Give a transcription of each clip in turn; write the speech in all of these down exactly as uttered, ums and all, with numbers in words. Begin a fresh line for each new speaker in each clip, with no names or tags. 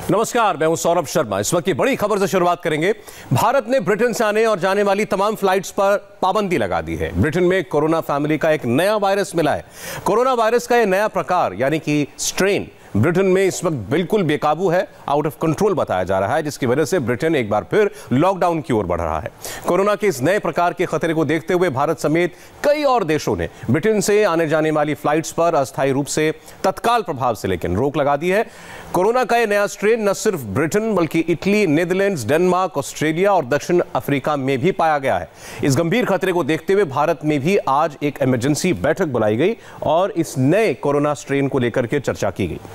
नमस्कार, मैं हूं सौरभ शर्मा। इस वक्त की बड़ी खबर से शुरुआत करेंगे। भारत ने ब्रिटेन से आने और जाने वाली तमाम फ्लाइट्स पर पाबंदी लगा दी है। ब्रिटेन में कोरोना फैमिली का एक नया वायरस मिला है। कोरोना वायरस का यह नया प्रकार यानी कि स्ट्रेन ब्रिटेन में इस वक्त बिल्कुल बेकाबू है, आउट ऑफ कंट्रोल बताया जा रहा है, जिसकी वजह से ब्रिटेन एक बार फिर लॉकडाउन की ओर बढ़ रहा है। कोरोना के इस नए प्रकार के खतरे को देखते हुए भारत समेत कई और देशों ने ब्रिटेन से आने जाने वाली फ्लाइट्स पर अस्थायी रूप से तत्काल प्रभाव से लेकिन रोक लगा दी है। कोरोना का यह नया स्ट्रेन न सिर्फ ब्रिटेन बल्कि इटली, नीदरलैंड्स, डेनमार्क, ऑस्ट्रेलिया और दक्षिण अफ्रीका में भी पाया गया है। इस गंभीर खतरे को देखते हुए भारत में भी आज एक इमरजेंसी बैठक बुलाई गई और इस नए कोरोना स्ट्रेन को लेकर के चर्चा की गई।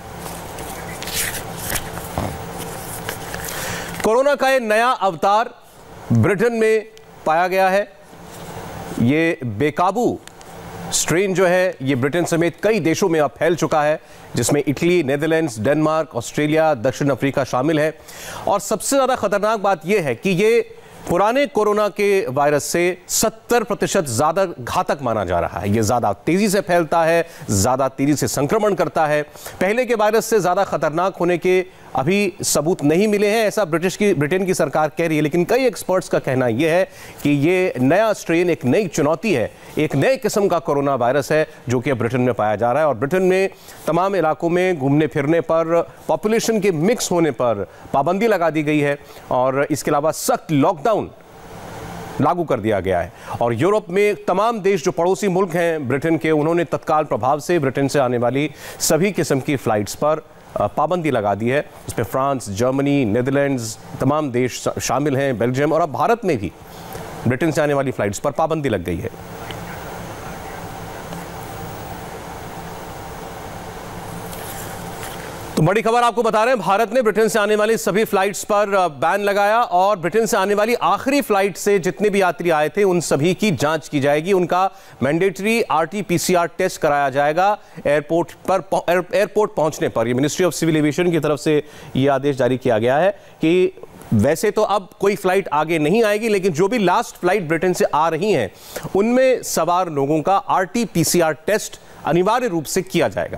कोरोना का यह नया अवतार ब्रिटेन में पाया गया है। ये बेकाबू स्ट्रेन जो है ये ब्रिटेन समेत कई देशों में अब फैल चुका है, जिसमें इटली, नीदरलैंड्स, डेनमार्क, ऑस्ट्रेलिया, दक्षिण अफ्रीका शामिल है। और सबसे ज्यादा खतरनाक बात यह है कि ये पुराने कोरोना के वायरस से सत्तर प्रतिशत ज्यादा घातक माना जा रहा है। यह ज्यादा तेजी से फैलता है, ज्यादा तेजी से संक्रमण करता है। पहले के वायरस से ज्यादा खतरनाक होने के अभी सबूत नहीं मिले हैं, ऐसा ब्रिटिश की ब्रिटेन की सरकार कह रही है। लेकिन कई एक्सपर्ट्स का कहना यह है कि ये नया स्ट्रेन एक नई चुनौती है, एक नए किस्म का कोरोना वायरस है जो कि ब्रिटेन में पाया जा रहा है। और ब्रिटेन में तमाम इलाकों में घूमने फिरने पर, पॉपुलेशन के मिक्स होने पर पाबंदी लगा दी गई है और इसके अलावा सख्त लॉकडाउन लागू कर दिया गया है। और यूरोप में तमाम देश जो पड़ोसी मुल्क हैं ब्रिटेन के, उन्होंने तत्काल प्रभाव से ब्रिटेन से आने वाली सभी किस्म की फ्लाइट्स पर पाबंदी लगा दी है। इसमें फ्रांस, जर्मनी, नीदरलैंड्स, तमाम देश शामिल हैं, बेल्जियम, और अब भारत में भी ब्रिटेन से आने वाली फ्लाइट्स पर पाबंदी लग गई है। तो बड़ी खबर आपको बता रहे हैं, भारत ने ब्रिटेन से आने वाली सभी फ्लाइट्स पर बैन लगाया और ब्रिटेन से आने वाली आखिरी फ्लाइट से जितने भी यात्री आए थे उन सभी की जांच की जाएगी। उनका मैंडेटरी आरटी पीसीआर टेस्ट कराया जाएगा एयरपोर्ट पर एयरपोर्ट पहुंचने पर। यह मिनिस्ट्री ऑफ सिविल एविएशन की तरफ से यह आदेश जारी किया गया है कि वैसे तो अब कोई फ्लाइट आगे नहीं आएगी, लेकिन जो भी लास्ट फ्लाइट ब्रिटेन से आ रही हैं उनमें सवार लोगों का आरटी पीसीआर टेस्ट अनिवार्य रूप से किया जाएगा।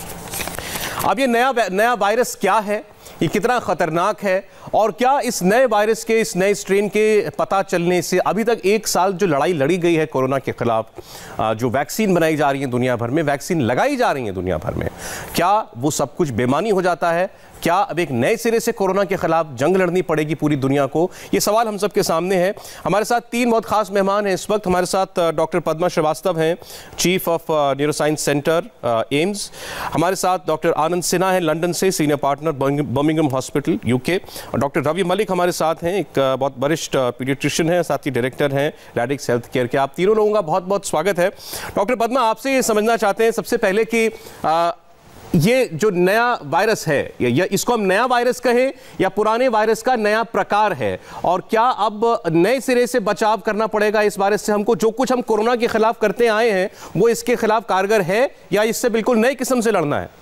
अब ये नया नया वायरस क्या है, ये कितना खतरनाक है और क्या इस नए वायरस के, इस नए स्ट्रेन के पता चलने से अभी तक एक साल जो लड़ाई लड़ी गई है कोरोना के खिलाफ, जो वैक्सीन बनाई जा रही है दुनिया भर में, वैक्सीन लगाई जा रही है दुनिया भर में, क्या वो सब कुछ बेमानी हो जाता है? क्या अब एक नए सिरे से कोरोना के खिलाफ जंग लड़नी पड़ेगी पूरी दुनिया को? ये सवाल हम सबके सामने है। हमारे साथ तीन बहुत खास मेहमान हैं इस वक्त। हमारे साथ डॉक्टर पद्मा श्रीवास्तव हैं, chief of neuroscience centre AIIMS. हमारे साथ डॉक्टर आनंद सिन्हा हैं लंदन से, senior partner Birmingham hospital UK. और डॉक्टर रवि मलिक हमारे साथ हैं, एक बहुत वरिष्ठ पीडियाट्रिशियन है, साथ ही डायरेक्टर हैं रैडिक्स हेल्थ केयर के। आप तीनों लोगों का बहुत बहुत स्वागत है। डॉक्टर पद्मा, आपसे ये समझना चाहते हैं सबसे पहले कि आ, ये जो नया वायरस है, या इसको हम नया वायरस कहें या पुराने वायरस का नया प्रकार है, और क्या अब नए सिरे से बचाव करना पड़ेगा इस वायरस से हमको? जो कुछ हम कोरोना के खिलाफ करते आए हैं वो इसके खिलाफ कारगर है या इससे बिल्कुल नई किस्म से लड़ना है?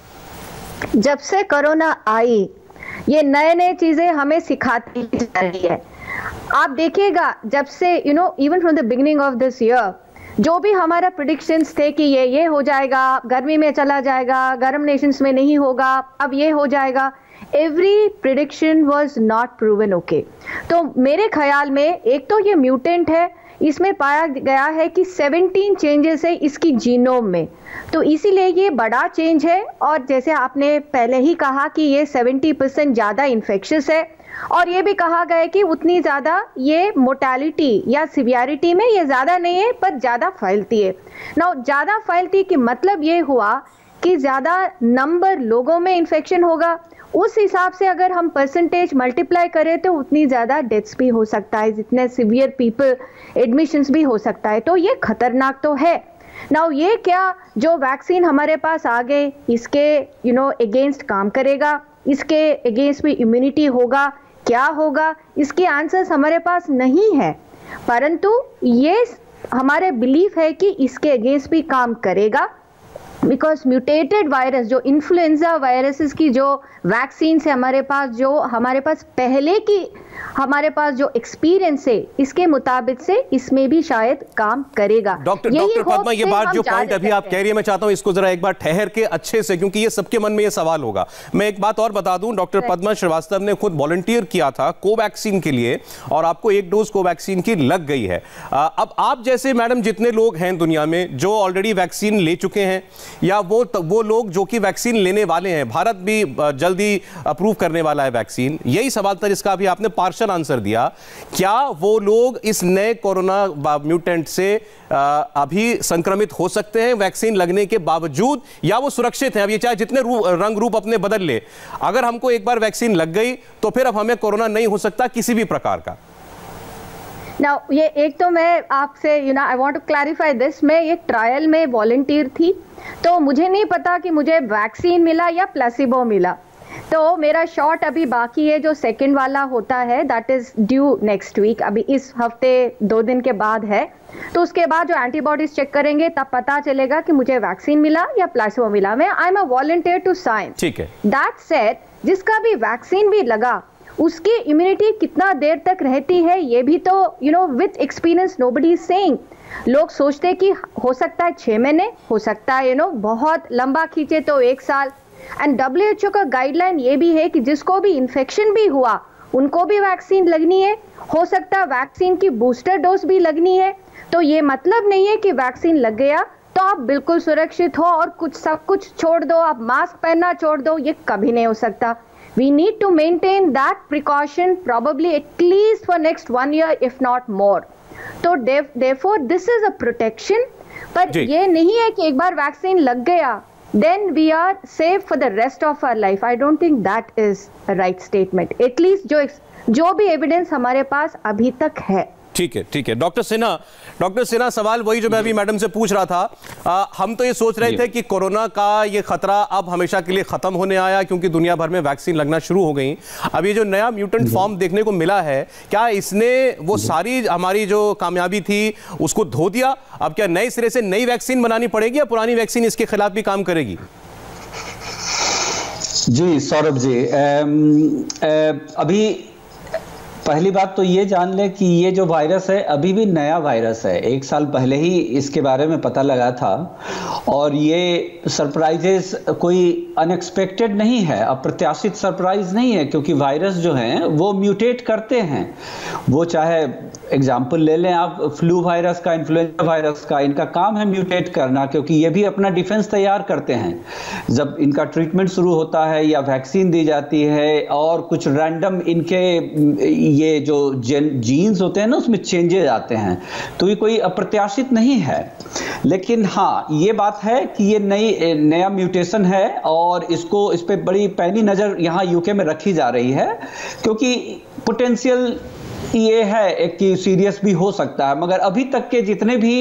जब से कोरोना आई ये नए नए चीजें हमें सिखाती जा रही है। आप देखिएगा, जब से you know even from the beginning of this year जो भी हमारा प्रेडिक्शंस थे कि ये ये हो जाएगा, गर्मी में चला जाएगा, गर्म नेशंस में नहीं होगा, अब ये हो जाएगा, every prediction was not proven okay. तो मेरे ख्याल में एक तो ये म्यूटेंट है, इसमें पाया गया है कि सत्रह चेंजेस है इसकी जीनोम में, तो इसीलिए ये बड़ा चेंज है। और जैसे आपने पहले ही कहा कि ये सत्तर परसेंट ज़्यादा इन्फेक्शियस है, और ये भी कहा गया है कि उतनी ज़्यादा ये मोर्टेलिटी या सिवियरिटी में ये ज़्यादा नहीं है, पर ज़्यादा फैलती है। ना ज़्यादा फैलती कि मतलब ये हुआ कि ज़्यादा नंबर लोगों में इन्फेक्शन होगा, उस हिसाब से अगर हम परसेंटेज मल्टीप्लाई करें तो उतनी ज़्यादा डेथ्स भी हो सकता है, जितने सिवियर पीपल एडमिशंस भी हो सकता है। तो ये खतरनाक तो है। नाउ ये क्या जो वैक्सीन हमारे पास आ गए इसके यू नो अगेंस्ट काम करेगा, इसके अगेंस्ट भी इम्यूनिटी होगा, क्या होगा इसके आंसर्स हमारे पास नहीं है, परंतु ये हमारे बिलीफ है कि इसके अगेंस्ट भी काम करेगा। बिकॉज म्यूटेटेड वायरस जो इन्फ्लुएंजा वायरसेस की जो वैक्सीन है हमारे पास, जो हमारे पास पहले की हमारे पास जो एक्सपीरियंस है इसके मुताबिक से इसमें भी शायद काम करेगा।
डॉक्टर डॉक्टर पद्मा, ये बात जो पॉइंट अभी आप कह रही है, मैं चाहता हूं इसको जरा एक बार ठहर के अच्छे से, क्योंकि ये सबके मन में ये सवाल होगा। मैं एक बात और बता दूं, डॉक्टर पद्मा श्रीवास्तव ने खुद वॉलंटियर किया था कोवैक्सीन के लिए और आपको एक डोज कोवैक्सीन की लग गई है। अब आप जैसे मैडम जितने लोग हैं दुनिया में जो ऑलरेडी वैक्सीन ले चुके हैं या वो वो लोग जो कि वैक्सीन लेने वाले हैं, भारत भी जल्दी अप्रूव करने वाला है वैक्सीन, यही सवाल था जिसका अभी आपने पार्शियल आंसर दिया। क्या वो लोग इस नए कोरोना म्यूटेंट से अभी संक्रमित हो सकते हैं वैक्सीन लगने के बावजूद, या वो सुरक्षित हैं? अब ये चाहे जितने रू, रंग रूप अपने बदल ले, अगर हमको एक बार वैक्सीन लग गई तो फिर अब हमें कोरोना नहीं हो सकता किसी भी प्रकार का।
Now, ये एक तो मैं आपसे you know I want to clarify this, मैं एक ट्रायल में वॉलंटियर थी, तो मुझे नहीं पता कि मुझे वैक्सीन मिला या प्लेसिबो मिला। तो मेरा शॉट अभी बाकी है, जो सेकंड वाला होता है that is due next week, अभी इस हफ्ते दो दिन के बाद है। तो उसके बाद जो एंटीबॉडीज चेक करेंगे तब पता चलेगा कि मुझे वैक्सीन मिला या प्लेसिबो मिला। मैं I am a volunteer to sign.
ठीक है।
दैट सेड, जिसका भी वैक्सीन भी लगा उसकी इम्यूनिटी कितना देर तक रहती है ये भी तो you know with experience nobody is saying. लोग सोचते कि हो सकता है छह महीने, हो सकता है यू नो बहुत लंबा खींचे तो एक साल। एंड डब्ल्यू एच ओ का गाइडलाइन ये भी है कि जिसको भी इन्फेक्शन भी हुआ उनको भी वैक्सीन लगनी है, हो सकता है वैक्सीन की बूस्टर डोज भी लगनी है। तो ये मतलब नहीं है कि वैक्सीन लग गया तो आप बिल्कुल सुरक्षित हो और कुछ सब कुछ छोड़ दो, आप मास्क पहनना छोड़ दो, ये कभी नहीं हो सकता। We need to maintain that precaution probably at least for next one year if not more. तो therefore this is a protection, पर ये नहीं है कि एक बार वैक्सीन लग गया then we are safe for the rest of our life. I don't think that is a right statement. At least जो जो भी एविडेंस हमारे पास अभी तक है।
ठीक है, ठीक है। डॉक्टर सिन्हा, डॉक्टर सिन्हा, सवाल वही जो मैं अभी मैडम से पूछ रहा था। आ, हम तो ये सोच रहे थे कि कोरोना का ये खतरा अब हमेशा के लिए खत्म होने आया क्योंकि दुनिया भर में वैक्सीन लगना शुरू हो गई। अब ये जो नया म्यूटेंट फॉर्म देखने को मिला है, क्या इसने वो सारी हमारी जो कामयाबी थी उसको धो दिया? अब क्या नए सिरे से नई वैक्सीन बनानी पड़ेगी या पुरानी वैक्सीन इसके खिलाफ भी काम करेगी?
जी सौरभ जी, आ, आ, अभी पहली बात तो ये जान लें कि ये जो वायरस है अभी भी नया वायरस है। एक साल पहले ही इसके बारे में पता लगा था और ये सरप्राइजेस कोई अनएक्सपेक्टेड नहीं है, अप्रत्याशित सरप्राइज नहीं है, क्योंकि वायरस जो हैं वो म्यूटेट करते हैं। वो चाहे एग्जाम्पल ले लें आप फ्लू वायरस का, इन्फ्लुएंजा वायरस का, इनका काम है म्यूटेट करना, क्योंकि ये भी अपना डिफेंस तैयार करते हैं। जब इनका ट्रीटमेंट शुरू होता है या वैक्सीन दी जाती है और कुछ रैंडम इनके ये जो जीन्स होते हैं ना उसमें चेंजेस आते हैं, तो ये कोई अप्रत्याशित नहीं है। लेकिन हाँ, ये बात है कि ये नई नया म्यूटेशन है और इसको इस पे बड़ी पैनी नज़र यहाँ यूके में रखी जा रही है, क्योंकि पोटेंशियल ये है कि सीरियस भी हो सकता है। मगर अभी तक के जितने भी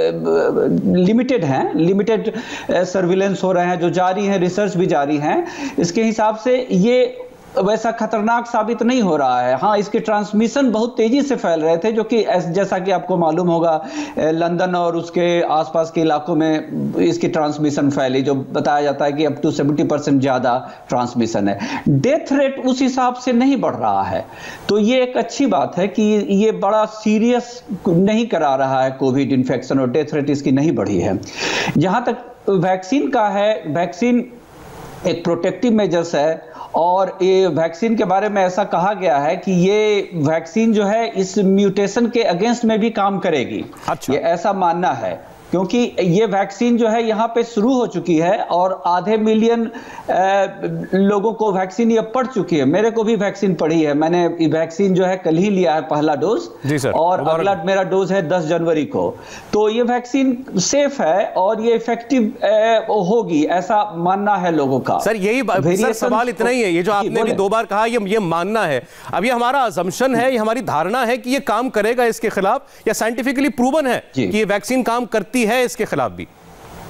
लिमिटेड हैं, लिमिटेड सर्विलेंस हो रहे हैं, जो जारी हैं, रिसर्च भी जारी हैं, इसके हिसाब से ये वैसा खतरनाक साबित नहीं हो रहा है। हाँ, इसके ट्रांसमिशन बहुत तेजी से फैल रहे थे, जो कि जैसा कि आपको मालूम होगा लंदन और उसके आसपास के इलाकों में इसकी ट्रांसमिशन फैली, जो बताया जाता है कि अप टू सत्तर परसेंट ज़्यादा ट्रांसमिशन है। डेथ रेट उस हिसाब से नहीं बढ़ रहा है, तो ये एक अच्छी बात है कि ये बड़ा सीरियस नहीं करा रहा है कोविड इन्फेक्शन, और डेथ रेट इसकी नहीं बढ़ी है। जहाँ तक वैक्सीन का है, वैक्सीन एक प्रोटेक्टिव मेजर्स है और ये वैक्सीन के बारे में ऐसा कहा गया है कि ये वैक्सीन जो है इस म्यूटेशन के अगेंस्ट में भी काम करेगी। अच्छा। ये ऐसा मानना है, क्योंकि ये वैक्सीन जो है यहाँ पे शुरू हो चुकी है और आधे मिलियन लोगों को वैक्सीन ये पड़ चुकी है। मेरे को भी वैक्सीन पड़ी है, मैंने वैक्सीन जो है कल ही लिया है पहला डोज, जी सर, और अगला मेरा डोज है दस जनवरी को। तो ये वैक्सीन सेफ है और ये इफेक्टिव होगी, ऐसा मानना है लोगों का।
सर यही सर सवाल इतना ही है, ये जो आपने भी दो बार कहा ये ये मानना है। अब ये हमारा अजम्पशन है, ये हमारी धारणा है कि ये काम करेगा इसके खिलाफ, या साइंटिफिकली प्रूवन है कि ये वैक्सीन काम करती है इसके खिलाफ भी?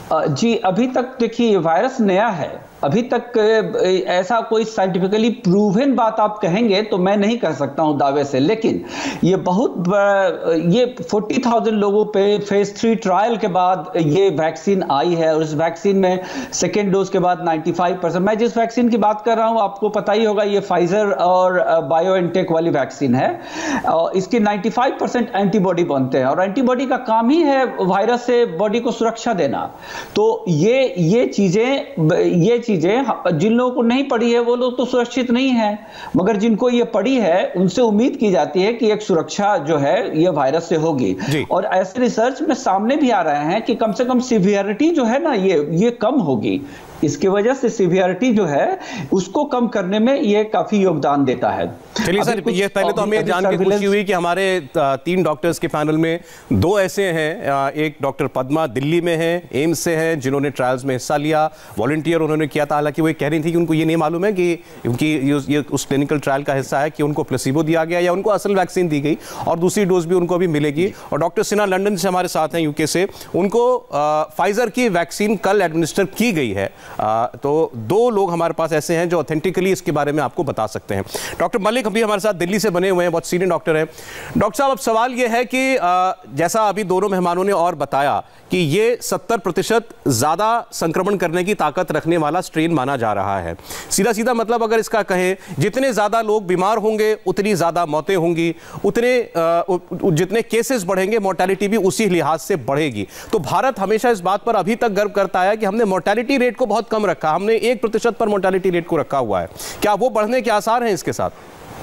जी, अभी तक देखिए वायरस नया है, अभी तक ऐसा कोई साइंटिफिकली प्रूवन बात आप कहेंगे तो मैं नहीं कह सकता हूं दावे से, लेकिन ये बहुत ये चालीस हज़ार लोगों पे फेज थ्री ट्रायल के बाद ये वैक्सीन आई है और इस वैक्सीन में सेकेंड डोज के बाद पचानवे परसेंट, मैं जिस वैक्सीन की बात कर रहा हूं आपको पता ही होगा, ये फाइजर और बायोएनटेक वाली वैक्सीन है और इसकी पचानवे परसेंट एंटीबॉडी बनते हैं और एंटीबॉडी का काम ही है वायरस से बॉडी को सुरक्षा देना। तो ये ये चीजें ये चीजें जिन लोगों को नहीं पड़ी है वो लोग तो सुरक्षित नहीं है, मगर जिनको ये पड़ी है उनसे उम्मीद की जाती है कि एक सुरक्षा जो है ये वायरस से होगी। और ऐसे रिसर्च में सामने भी आ रहे हैं कि कम से कम सिवियरिटी जो है ना ये ये कम होगी, इसकी वजह से सिवियरिटी जो है उसको कम करने में ये काफी योगदान देता है।
चलिए सर, ये पहले तो हमें जान के खुशी हुई कि हमारे तीन डॉक्टर्स के पैनल में दो ऐसे हैं, एक डॉक्टर पद्मा दिल्ली में हैं, एम्स से हैं, जिन्होंने ट्रायल्स में हिस्सा लिया, वॉलंटियर उन्होंने किया था। हालांकि वो कह रही थी कि उनको ये नहीं मालूम है कि उनकी ये उस क्लिनिकल ट्रायल का हिस्सा है कि उनको प्लेसिबो दिया गया या उनको असल वैक्सीन दी गई और दूसरी डोज भी उनको अभी मिलेगी। और डॉक्टर सिन्हा लंदन से हमारे साथ हैं, यूके से, उनको फाइजर की वैक्सीन कल एडमिनिस्टर की गई है। आ, तो दो लोग हमारे पास ऐसे हैं जो ऑथेंटिकली इसके बारे में आपको बता सकते हैं। डॉक्टर मलिक अभी हमारे साथ दिल्ली से बने हुए हैं, बहुत सीनियर डॉक्टर हैं। डॉक्टर साहब, अब सवाल यह है कि आ, जैसा अभी दोनों मेहमानों ने और बताया कि ये सत्तर प्रतिशत ज्यादा संक्रमण करने की ताकत रखने वाला स्ट्रेन माना जा रहा है। सीधा सीधा मतलब अगर इसका कहें, जितने ज्यादा लोग बीमार होंगे उतनी ज्यादा मौतें होंगी, उतने आ, जितने केसेस बढ़ेंगे मोर्टेलिटी भी उसी लिहाज से बढ़ेगी। तो भारत हमेशा इस बात पर अभी तक गर्व करता है कि हमने मोर्टेलिटी रेट को बहुत कम रखा, हमने एक प्रतिशत पर मोर्टेलिटी रेट को रखा हुआ है। क्या वो बढ़ने के आसार हैं इसके साथ?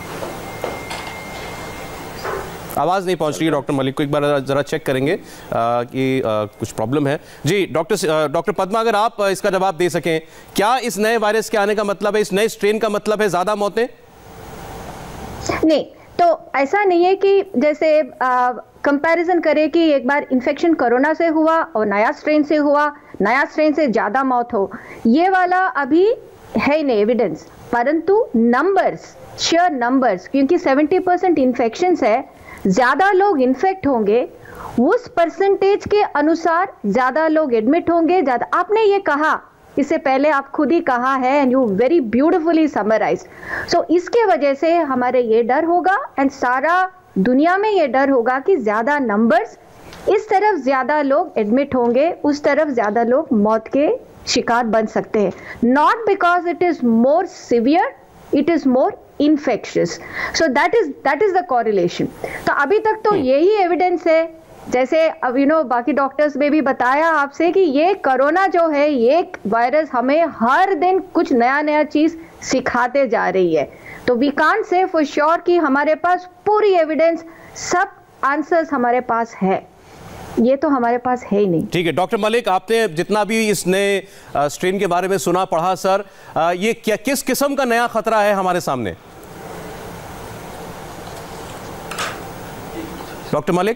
आवाज नहीं पहुंच रही है डॉक्टर मलिक को, एक बार जरा चेक करेंगे आ, कि आ, कुछ प्रॉब्लम है। जी डॉक्टर डॉक्टर पद्मा, अगर आप इसका जवाब दे सकें, क्या इस नए वायरस के आने का मतलब है, इस नए स्ट्रेन का मतलब है ज्यादा मौतें?
नहीं, तो ऐसा नहीं है कि जैसे कंपैरिजन करें कि एक बार इन्फेक्शन कोरोना से हुआ और नया स्ट्रेन से हुआ, नया स्ट्रेन से ज्यादा मौत हो, ये वाला अभी है नहीं एविडेंस। परंतु नंबर्स, शेयर नंबर्स, क्योंकि सत्तर परसेंट इन्फेक्शंस है, ज्यादा लोग इन्फेक्ट होंगे, उस परसेंटेज के अनुसार ज्यादा लोग एडमिट होंगे। ज्यादा, आपने ये कहा इससे पहले, आप खुद ही कहा है, and you very beautifully summarized. So इसके वजह से हमारे ये डर होगा एंड सारा दुनिया में ये डर होगा कि ज्यादा नंबर्स, इस तरफ ज्यादा लोग एडमिट होंगे, उस तरफ ज्यादा लोग मौत के शिकार बन सकते हैं। Not because it is more severe, it is more infectious, so that is that is the correlation। तो अभी तक तो यही एविडेंस है, जैसे अब यू नो बाकी डॉक्टर्स ने भी बताया आपसे कि ये कोरोना जो है, ये वायरस हमें हर दिन कुछ नया नया चीज सिखाते जा रही है। तो we can't say for sure कि हमारे पास पूरी एविडेंस, सब आंसर्स हमारे पास है, ये तो हमारे पास है ही नहीं।
ठीक है डॉक्टर मलिक, आपने जितना भी इस नए स्ट्रेन के बारे में सुना पढ़ा, सर ये क्या किस किस्म का नया खतरा है हमारे सामने? डॉक्टर मलिक।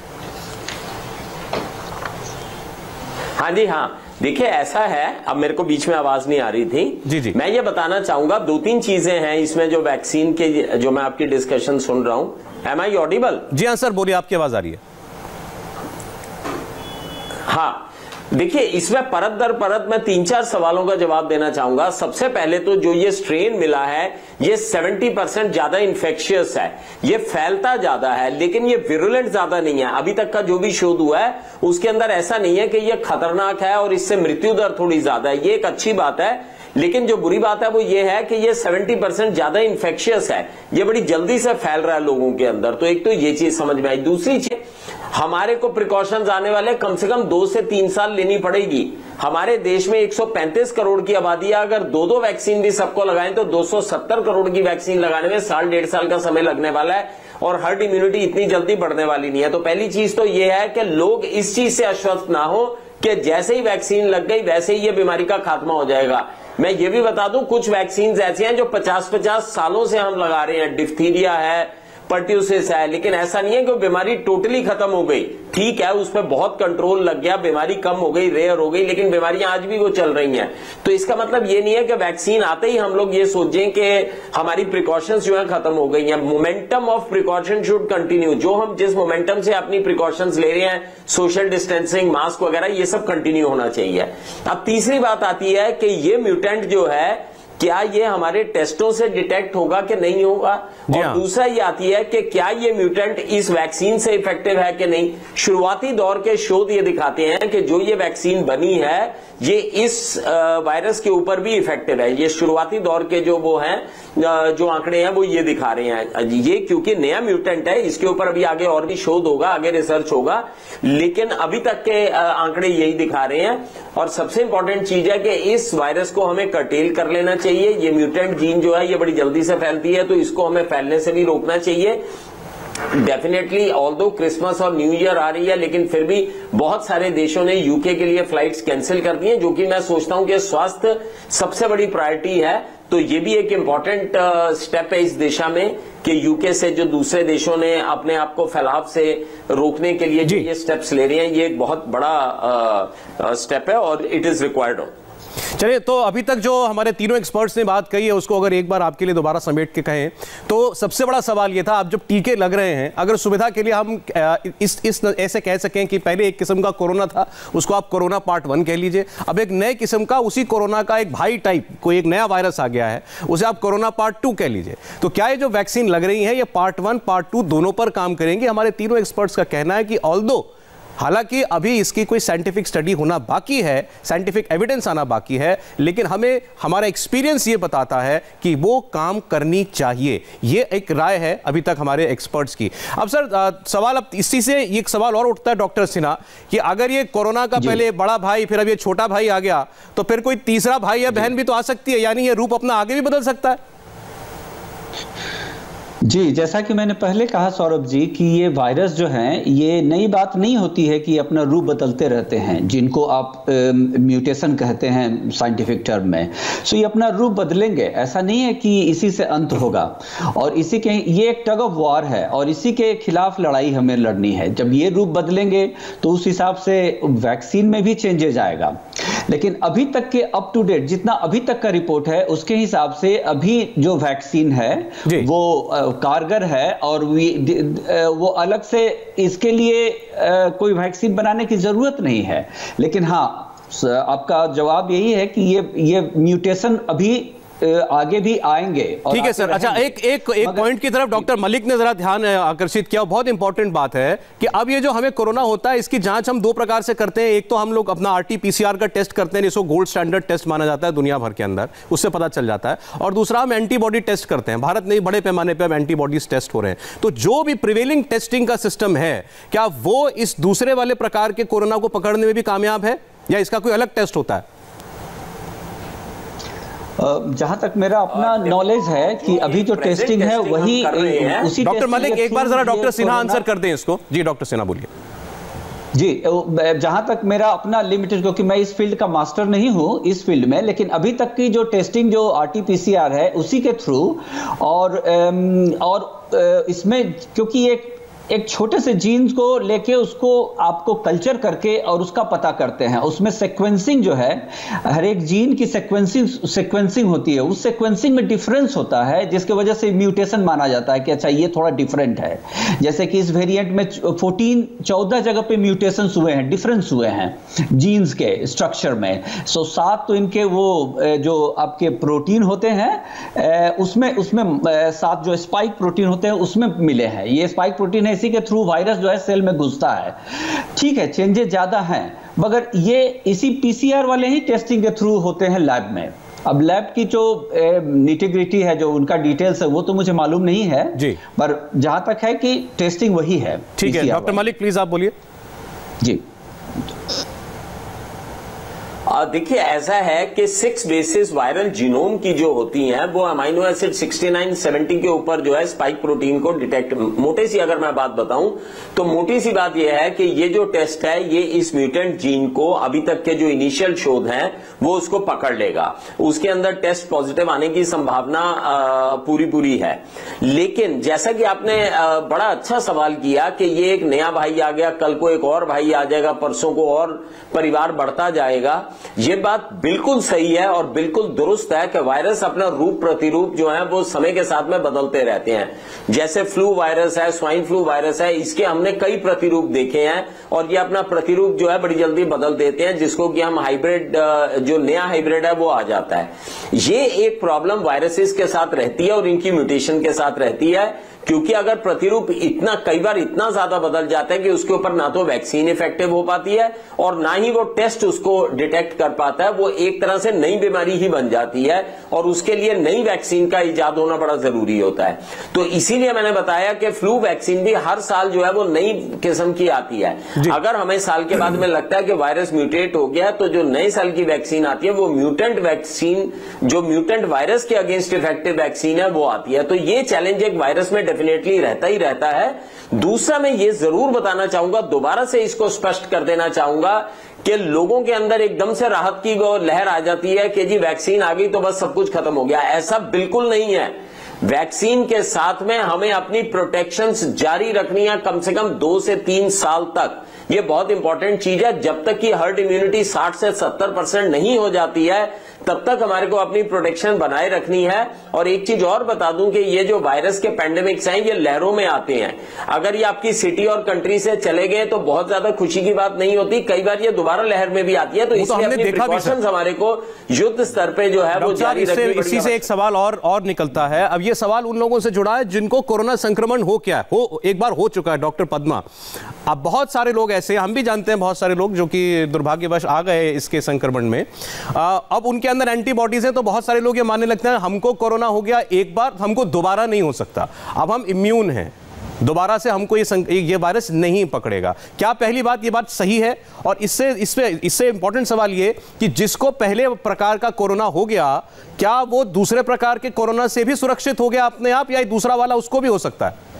हाँ जी, हाँ देखिए ऐसा है, अब मेरे को बीच में आवाज नहीं आ रही थी।
जी जी।
मैं ये बताना चाहूंगा, दो तीन चीजें हैं इसमें जो वैक्सीन के, जो मैं आपकी डिस्कशन सुन रहा हूं। M I audible?
जी हाँ सर, बोलिए, आपकी आवाज आ रही है।
हाँ देखिए, इसमें परत दर परत मैं तीन चार सवालों का जवाब देना चाहूंगा। सबसे पहले तो जो ये स्ट्रेन मिला है, ये सत्तर परसेंट ज्यादा इन्फेक्शियस है, ये फैलता ज्यादा है, लेकिन ये विरुलेंट ज्यादा नहीं है। अभी तक का जो भी शोध हुआ है उसके अंदर ऐसा नहीं है कि ये खतरनाक है और इससे मृत्यु दर थोड़ी ज्यादा है, ये एक अच्छी बात है। लेकिन जो बुरी बात है वो ये है कि ये सत्तर परसेंट ज्यादा इन्फेक्शियस है, ये बड़ी जल्दी से फैल रहा है लोगों के अंदर। तो एक तो ये चीज समझ में आई। दूसरी चीज, हमारे को प्रिकॉशंस आने वाले कम से कम दो से तीन साल लेनी पड़ेगी। हमारे देश में एक सौ पैंतीस करोड़ की आबादी है, अगर दो दो वैक्सीन भी सबको लगाएं तो दो सौ सत्तर करोड़ की वैक्सीन लगाने में साल डेढ़ साल का समय लगने वाला है और हर्ड इम्यूनिटी इतनी जल्दी बढ़ने वाली नहीं है। तो पहली चीज तो यह है कि लोग इस चीज से आश्वस्त ना हो कि जैसे ही वैक्सीन लग गई वैसे ही ये बीमारी का खात्मा हो जाएगा। मैं ये भी बता दूं, कुछ वैक्सीन ऐसी हैं जो पचास पचास सालों से हम लगा रहे हैं। डिफ्थीरिया है, पर्ट्यूसिस है, लेकिन ऐसा नहीं है कि बीमारी टोटली खत्म हो गई। ठीक है, उस पर बहुत कंट्रोल लग गया, बीमारी कम हो गई, रेयर हो गई, लेकिन बीमारियां आज भी वो चल रही हैं। तो इसका मतलब ये नहीं है कि वैक्सीन आते ही हम लोग ये सोचें कि हमारी प्रिकॉशंस जो है खत्म हो गई हैं। Momentum of precaution should continue. जो हम जिस मोमेंटम से अपनी प्रिकॉशंस ले रहे हैं, सोशल डिस्टेंसिंग, मास्क वगैरह, ये सब कंटिन्यू होना चाहिए। अब तीसरी बात आती है कि ये म्यूटेंट जो है, क्या ये हमारे टेस्टों से डिटेक्ट होगा कि नहीं होगा, और दूसरा ये आती है कि क्या ये म्यूटेंट इस वैक्सीन से इफेक्टिव है कि नहीं। शुरुआती दौर के शोध ये दिखाते हैं कि जो ये वैक्सीन बनी है ये इस वायरस के ऊपर भी इफेक्टिव है। ये शुरुआती दौर के जो वो हैं, जो आंकड़े हैं वो ये दिखा रहे हैं। ये क्योंकि नया म्यूटेंट है, इसके ऊपर अभी आगे और भी शोध होगा, आगे रिसर्च होगा, लेकिन अभी तक के आंकड़े यही दिखा रहे हैं। और सबसे इंपॉर्टेंट चीज है कि इस वायरस को हमें कर्टेल कर लेना चाहिए। ये म्यूटेंट जीन जो है ये बड़ी जल्दी से फैलती है, तो इसको हमें फैलने से भी रोकना चाहिए। डेफिनेटली ऑल्दो क्रिसमस और न्यू ईयर आ रही है, लेकिन फिर भी बहुत सारे देशों ने यूके के लिए फ्लाइट्स कैंसिल कर दी हैं, जो कि मैं सोचता हूं कि स्वास्थ्य सबसे बड़ी प्रायोरिटी है। तो ये भी एक इंपॉर्टेंट स्टेप है इस दिशा में कि यूके से जो दूसरे देशों ने अपने आप को फैलाव से रोकने के लिए जो ये स्टेप्स ले रहे हैं, ये एक बहुत बड़ा स्टेप है और इट इज रिक्वायर्ड।
चलिए, तो अभी तक जो हमारे तीनों एक्सपर्ट्स ने बात कही है उसको अगर एक बार आपके लिए दोबारा समेट के कहें तो सबसे बड़ा सवाल ये था, अब जब टीके लग रहे हैं, अगर सुविधा के लिए हम इस इस ऐसे कह सकें कि पहले एक किस्म का कोरोना था, उसको आप कोरोना पार्ट वन कह लीजिए, अब एक नए किस्म का उसी कोरोना का एक भाई टाइप कोई एक नया वायरस आ गया है, उसे आप कोरोना पार्ट टू कह लीजिए। तो क्या ये जो वैक्सीन लग रही है ये पार्ट वन पार्ट टू दोनों पर काम करेंगे? हमारे तीनों एक्सपर्ट्स का कहना है कि ऑल्दो हालांकि अभी इसकी कोई साइंटिफिक स्टडी होना बाकी है, साइंटिफिक एविडेंस आना बाकी है, लेकिन हमें हमारा एक्सपीरियंस ये बताता है कि वो काम करनी चाहिए। ये एक राय है अभी तक हमारे एक्सपर्ट्स की। अब सर आ, सवाल अब इसी से एक सवाल और उठता है डॉक्टर सिन्हा कि अगर ये कोरोना का पहले बड़ा भाई फिर अब ये छोटा भाई आ गया, तो फिर कोई तीसरा भाई या बहन भी तो आ सकती है, यानी ये रूप अपना आगे भी बदल सकता है।
जी, जैसा कि मैंने पहले कहा सौरभ जी कि ये वायरस जो हैं ये नई बात नहीं होती है कि अपना रूप बदलते रहते हैं, जिनको आप म्यूटेशन कहते हैं साइंटिफिक टर्म में। सो ये अपना रूप बदलेंगे, ऐसा नहीं है कि इसी से अंत होगा। और इसी के ये एक टग ऑफ वॉर है और इसी के खिलाफ लड़ाई हमें लड़नी है। जब ये रूप बदलेंगे तो उस हिसाब से वैक्सीन में भी चेंजेस आएगा। लेकिन अभी तक के अप टू डेट जितना अभी तक का रिपोर्ट है उसके हिसाब से अभी जो वैक्सीन है वो कारगर है और वो अलग से इसके लिए कोई वैक्सीन बनाने की जरूरत नहीं है। लेकिन हाँ, आपका जवाब यही है कि ये ये म्यूटेशन अभी आगे भी आएंगे।
ठीक है सर। अच्छा, एक एक एक पॉइंट की तरफ डॉक्टर मलिक ने जरा ध्यान आकर्षित किया, बहुत इंपॉर्टेंट बात है कि अब ये जो हमें कोरोना होता है इसकी जांच हम दो प्रकार से करते हैं। एक तो हम लोग अपना आरटी-पीसीआर का टेस्ट करते हैं, जिसको गोल्ड स्टैंडर्ड टेस्ट माना जाता है दुनिया भर के अंदर, उससे पता चल जाता है। और दूसरा हम एंटीबॉडी टेस्ट करते हैं। भारत में बड़े पैमाने पर एंटीबॉडीज टेस्ट हो रहे हैं। तो जो भी प्रिवेलिंग टेस्टिंग का सिस्टम है, क्या वो इस दूसरे वाले प्रकार के कोरोना को पकड़ने में भी कामयाब है या इसका कोई अलग टेस्ट होता है?
जहां तक मेरा अपना नॉलेज है कि अभी जो टेस्टिंग है वही उसी।
डॉक्टर मलिक एक बार जरा डॉक्टर सिन्हा आंसर कर दें इसको। जी डॉक्टर सिन्हा बोलिए।
जी, जहां तक मेरा अपना लिमिटेड, क्योंकि मैं इस फील्ड का मास्टर नहीं हूं इस फील्ड में, लेकिन अभी तक की जो टेस्टिंग जो आरटी-पीसीआर है उसी के थ्रू और और इसमें क्योंकि एक एक छोटे से जीन्स को लेके उसको आपको कल्चर करके और उसका पता करते हैं, उसमें सीक्वेंसिंग जो है हर एक जीन की सीक्वेंसिंग सीक्वेंसिंग होती है, उस सीक्वेंसिंग में डिफरेंस होता है जिसकी वजह से म्यूटेशन माना जाता है कि अच्छा ये थोड़ा डिफरेंट है। जैसे कि इस वेरिएंट में चौदह चौदह जगह पे म्यूटेशंस हुए हैं, डिफरेंस हुए हैं जीन्स के स्ट्रक्चर में। सो सात तो इनके वो जो आपके प्रोटीन होते हैं उसमें उसमें सात जो स्पाइक प्रोटीन होते हैं उसमें मिले हैं। ये स्पाइक प्रोटीन है, इसी के थ्रू वायरस जो है सेल में घुसता है। ठीक है, चेंजेस ज्यादा हैं, मगर ये इसी पीसीआर वाले ही टेस्टिंग के थ्रू होते हैं लैब में। अब लैब की जो निटिग्रिटी है, जो उनका डिटेल्स है, वो तो मुझे मालूम नहीं है जी, पर जहां तक है कि टेस्टिंग वही है।
ठीक है डॉक्टर मलिक, प्लीज आप बोलिए।
जी,
देखिए ऐसा है कि सिक्स बेसिस वायरल जीनोम की जो होती हैं वो amino acid sixty nine seventy के ऊपर जो है स्पाइक प्रोटीन को डिटेक्ट, मोटे सी अगर मैं बात बताऊं तो मोटी सी बात यह है कि ये जो टेस्ट है ये इस म्यूटेंट जीन को अभी तक के जो इनिशियल शोध हैं वो उसको पकड़ लेगा, उसके अंदर टेस्ट पॉजिटिव आने की संभावना पूरी पूरी है। लेकिन जैसा कि आपने बड़ा अच्छा सवाल किया कि ये एक नया भाई आ गया, कल को एक और भाई आ जाएगा, परसों को और परिवार बढ़ता जाएगा, ये बात बिल्कुल सही है और बिल्कुल दुरुस्त है कि वायरस अपना रूप प्रतिरूप जो है वो समय के साथ में बदलते रहते हैं। जैसे फ्लू वायरस है, स्वाइन फ्लू वायरस है, इसके हमने कई प्रतिरूप देखे हैं और ये अपना प्रतिरूप जो है बड़ी जल्दी बदल देते हैं, जिसको कि हम हाइब्रिड, जो नया हाइब्रिड है वो आ जाता है। ये एक प्रॉब्लम वायरसेस के साथ रहती है और इनकी म्यूटेशन के साथ रहती है, क्योंकि अगर प्रतिरूप इतना कई बार इतना ज्यादा बदल जाता है कि उसके ऊपर ना तो वैक्सीन इफेक्टिव हो पाती है और ना ही वो टेस्ट उसको डिटेक्ट कर पाता है, वो एक तरह से नई बीमारी ही बन जाती है और उसके लिए नई वैक्सीन का इजाद होना बड़ा जरूरी होता है। तो इसीलिए मैंने बताया कि फ्लू वैक्सीन भी हर साल जो है वो नई किस्म की आती है। अगर हमें साल के बाद में लगता है कि वायरस म्यूटेट हो गया तो जो नए साल की वैक्सीन आती है वो म्यूटेंट वैक्सीन, जो म्यूटेंट वायरस के अगेंस्ट इफेक्टिव वैक्सीन है वो आती है। तो ये चैलेंज एक वायरस में डेफिनेटली रहता ही रहता है। दूसरा मैं ये जरूर बताना चाहूंगा, दोबारा से इसको स्पष्ट कर देना चाहूंगा कि लोगों के अंदर एकदम से राहत की वो लहर आ जाती है कि जी वैक्सीन आ गई तो बस सब कुछ खत्म हो गया। ऐसा बिल्कुल नहीं है। वैक्सीन के साथ में हमें अपनी प्रोटेक्शंस जारी रखनी है कम से कम दो से तीन साल तक। ये बहुत इंपॉर्टेंट चीज है। जब तक कि हर्ड इम्यूनिटी साठ से सत्तर परसेंट नहीं हो जाती है तब तक हमारे को अपनी प्रोटेक्शन बनाए रखनी है। और एक चीज और बता दूं कि ये जो वायरस के पैंडेमिक्स हैं ये लहरों में आते हैं। अगर ये आपकी सिटी और कंट्री से चले गए तो बहुत ज्यादा खुशी की बात नहीं होती, कई बार ये दोबारा लहर में भी आती है। तो इसलिए अपनी प्रिकॉशंस हमारे को युद्ध स्तर पे जो है वो जारी रखनी।
इसी से एक सवाल और और निकलता है। अब ये सवाल उन लोगों से जुड़ा है जिनको कोरोना संक्रमण हो क्या हो एक बार हो चुका है। डॉक्टर पद्मा, अब बहुत सारे लोग ऐसे, हम भी जानते हैं बहुत सारे लोग जो कि दुर्भाग्यवश आ गए इसके संक्रमण में, आ, अब उनके अंदर एंटीबॉडीज हैं तो बहुत सारे लोग ये मानने लगते हैं हमको कोरोना हो गया एक बार, हमको दोबारा नहीं हो सकता, अब हम इम्यून हैं, दोबारा से हमको ये ये वायरस नहीं पकड़ेगा। क्या पहली बात ये बात सही है? और इससे इससे इससे इंपॉर्टेंट सवाल ये कि जिसको पहले प्रकार का कोरोना हो गया क्या वो दूसरे प्रकार के कोरोना से भी सुरक्षित हो गया अपने आप, या दूसरा वाला उसको भी हो सकता है?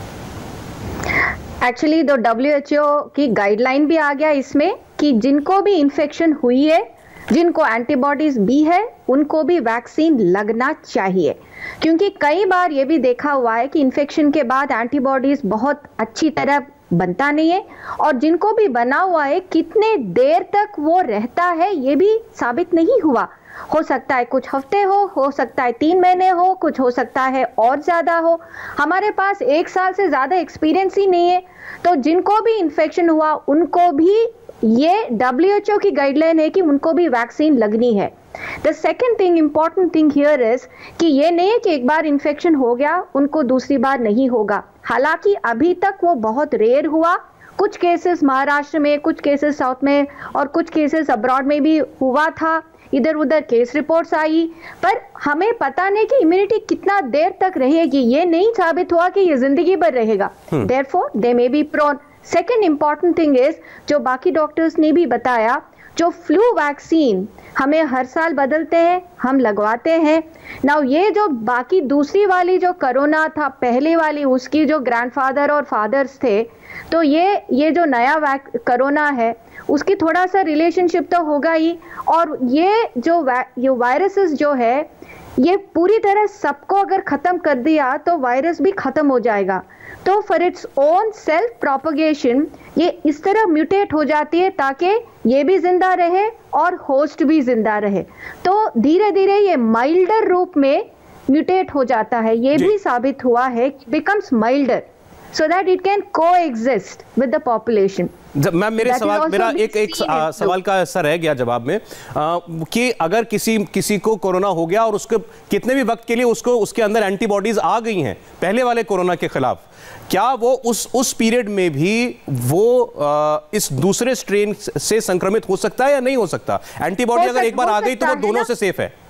एक्चुअली तो डब्ल्यू एच ओ की गाइडलाइन भी आ गया इसमें कि जिनको भी इन्फेक्शन हुई है, जिनको एंटीबॉडीज भी है, उनको भी वैक्सीन लगना चाहिए। क्योंकि कई बार ये भी देखा हुआ है कि इन्फेक्शन के बाद एंटीबॉडीज बहुत अच्छी तरह बनता नहीं है और जिनको भी बना हुआ है कितने देर तक वो रहता है ये भी साबित नहीं हुआ। हो सकता है कुछ हफ्ते हो हो सकता है तीन महीने हो, कुछ हो सकता है और ज्यादा हो। हमारे पास एक साल से ज्यादा एक्सपीरियंस ही नहीं है। तो जिनको भी इन्फेक्शन हुआ उनको भी ये डब्ल्यू एच ओ की गाइडलाइन है कि उनको भी वैक्सीन लगनी है। The second thing, important thing here is कि ये नहीं है कि एक बार इन्फेक्शन हो गया उनको दूसरी बार नहीं होगा। हालांकि अभी तक वो बहुत रेयर हुआ, कुछ केसेस महाराष्ट्र में, कुछ केसेस साउथ में और कुछ केसेस अब्रॉड में भी हुआ था, इधर उधर केस रिपोर्ट्स आई, पर हमें पता नहीं कि इम्यूनिटी कितना देर तक रहेगी। ये नहीं साबित हुआ कि ये जिंदगी भर रहेगा। Therefore they may be prone. Second important thing is जो बाकी डॉक्टर्स ने भी बताया, जो फ्लू वैक्सीन हमें हर साल बदलते हैं, हम लगवाते हैं। नाउ ये जो बाकी दूसरी वाली जो कोरोना था पहले वाली, उसकी जो ग्रैंडफादर और फादर्स थे, तो ये ये जो नया कोरोना है उसकी थोड़ा सा रिलेशनशिप तो होगा ही। और ये जो ये वायरसेस जो है ये पूरी तरह सबको अगर खत्म कर दिया तो वायरस भी खत्म हो जाएगा। तो for its own self propagation ये इस तरह म्यूटेट हो जाती है ताकि ये भी जिंदा रहे और होस्ट भी जिंदा रहे। तो धीरे धीरे ये माइल्डर रूप में म्यूटेट हो जाता है। ये भी साबित हुआ है, becomes milder so that it can coexist with the population.
Ma'am मेरे सवाल मेरा एक एक आ, सवाल का असर रह गया जवाब में आ, कि अगर किसी किसी को कोरोना हो गया और उसके कितने भी वक्त के लिए उसको उसके अंदर एंटीबॉडीज आ गई हैं पहले वाले कोरोना के खिलाफ, क्या वो उस उस पीरियड में भी वो आ, इस दूसरे स्ट्रेन से संक्रमित हो सकता है या नहीं हो सकता? एंटीबॉडी अगर एक बार आ गई तो वो दोनों से सेफ है?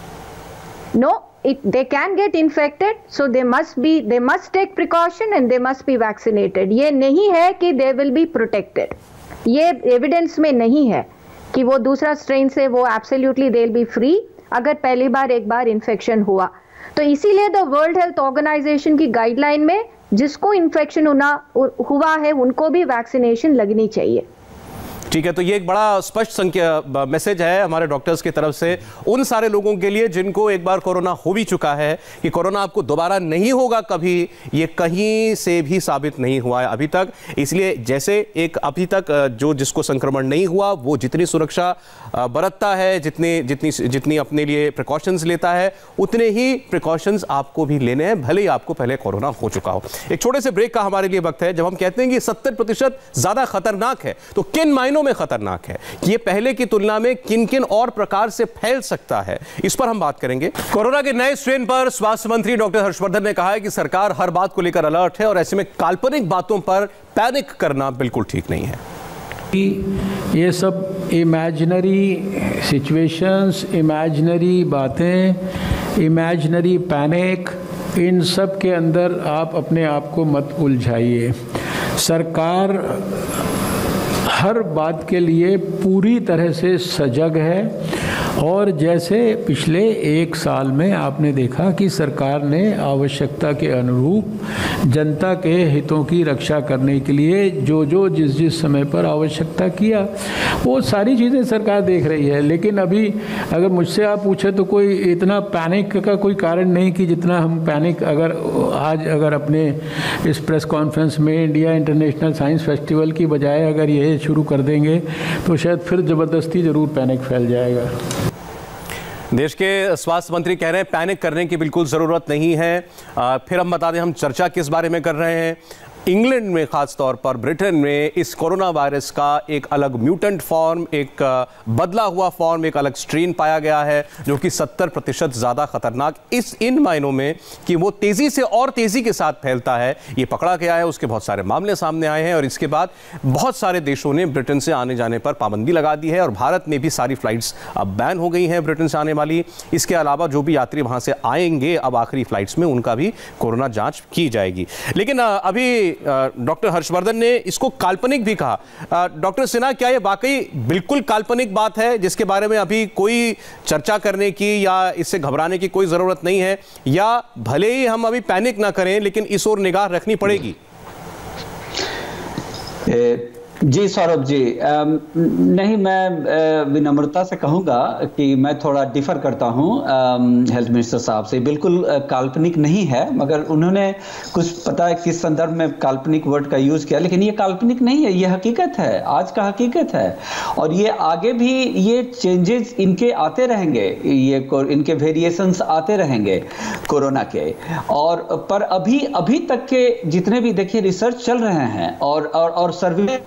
No, It, they can get infected, so they must be, they must take precaution and they must be vaccinated. ये नहीं है कि they will be protected. ये evidence में नहीं है कि वो दूसरा स्ट्रेन से वो absolutely they will be free अगर पहली बार एक बार इन्फेक्शन हुआ। तो इसीलिए द वर्ल्ड हेल्थ ऑर्गेनाइजेशन की गाइडलाइन में जिसको इन्फेक्शन हुआ है उनको भी वैक्सीनेशन लगनी चाहिए।
ठीक है, तो ये एक बड़ा स्पष्ट संख्या मैसेज है हमारे डॉक्टर्स की तरफ से उन सारे लोगों के लिए जिनको एक बार कोरोना हो भी चुका है कि कोरोना आपको दोबारा नहीं होगा कभी, ये कहीं से भी साबित नहीं हुआ है अभी तक। इसलिए जैसे एक अभी तक जो जिसको संक्रमण नहीं हुआ वो जितनी सुरक्षा बरतता है, जितनी जितनी जितनी अपने लिए प्रिकॉशंस लेता है, उतने ही प्रिकॉशंस आपको भी लेने हैं, भले ही आपको पहले कोरोना हो चुका हो। एक छोटे से ब्रेक का हमारे लिए वक्त है। जब हम कहते हैं कि सत्तर प्रतिशत ज्यादा खतरनाक है तो किन मायनों में खतरनाक है, कि ये पहले की तुलना में किन किन और प्रकार से फैल सकता है, इस पर हम बात करेंगे। कोरोना के नए स्ट्रेन पर स्वास्थ्य मंत्री डॉक्टर हर्षवर्धन ने कहा है कि सरकार हर बात को लेकर अलर्ट है और ऐसे में काल्पनिक बातों पर पैनिक करना बिल्कुल ठीक नहीं है।
ये सब इमेजिनरी सिचुएशंस, इमेजिनरी बातें, इमेजिनरी पैनिक, इन सब के अंदर आप अपने आप को मत उलझाइए। सरकार हर बात के लिए पूरी तरह से सजग है और जैसे पिछले एक साल में आपने देखा कि सरकार ने आवश्यकता के अनुरूप जनता के हितों की रक्षा करने के लिए जो जो जिस जिस समय पर आवश्यकता किया वो सारी चीज़ें सरकार देख रही है। लेकिन अभी अगर मुझसे आप पूछे तो कोई इतना पैनिक का कोई कारण नहीं कि जितना हम पैनिक अगर आज अगर अपने इस प्रेस कॉन्फ्रेंस में इंडिया इंटरनेशनल साइंस फेस्टिवल की बजाय अगर ये शुरू कर देंगे तो शायद फिर ज़बरदस्ती ज़रूर पैनिक फैल जाएगा।
देश के स्वास्थ्य मंत्री कह रहे हैं पैनिक करने की बिल्कुल ज़रूरत नहीं है। आ, फिर हम बता दें हम चर्चा किस बारे में कर रहे हैं। इंग्लैंड में खास तौर पर ब्रिटेन में इस कोरोना वायरस का एक अलग म्यूटेंट फॉर्म, एक बदला हुआ फॉर्म, एक अलग स्ट्रेन पाया गया है जो कि सत्तर प्रतिशत ज़्यादा खतरनाक इस इन मायनों में कि वो तेज़ी से और तेज़ी के साथ फैलता है, ये पकड़ा गया है। उसके बहुत सारे मामले सामने आए हैं और इसके बाद बहुत सारे देशों ने ब्रिटेन से आने जाने पर पाबंदी लगा दी है और भारत में भी सारी फ्लाइट्स अब बैन हो गई हैं ब्रिटेन से आने वाली। इसके अलावा जो भी यात्री वहाँ से आएंगे अब आखिरी फ्लाइट्स में उनका भी कोरोना जाँच की जाएगी। लेकिन अभी डॉक्टर हर्षवर्धन ने इसको काल्पनिक भी कहा। डॉक्टर सिन्हा, क्या ये वाकई बिल्कुल काल्पनिक बात है जिसके बारे में अभी कोई चर्चा करने की या इससे घबराने की कोई जरूरत नहीं है, या भले ही हम अभी पैनिक ना करें लेकिन इस ओर निगाह रखनी पड़ेगी?
ए... जी सौरभ जी, आ, नहीं, मैं विनम्रता से कहूँगा कि मैं थोड़ा डिफर करता हूँ हेल्थ मिनिस्टर साहब से। बिल्कुल काल्पनिक नहीं है, मगर उन्होंने कुछ पता है किस संदर्भ में काल्पनिक वर्ड का यूज़ किया, लेकिन ये काल्पनिक नहीं है, ये हकीकत है, आज का हकीकत है। और ये आगे भी ये चेंजेस इनके आते रहेंगे, ये इनके वेरिएशंस आते रहेंगे कोरोना के। और पर अभी अभी तक के जितने भी देखिए रिसर्च चल रहे हैं और और, और सर्वे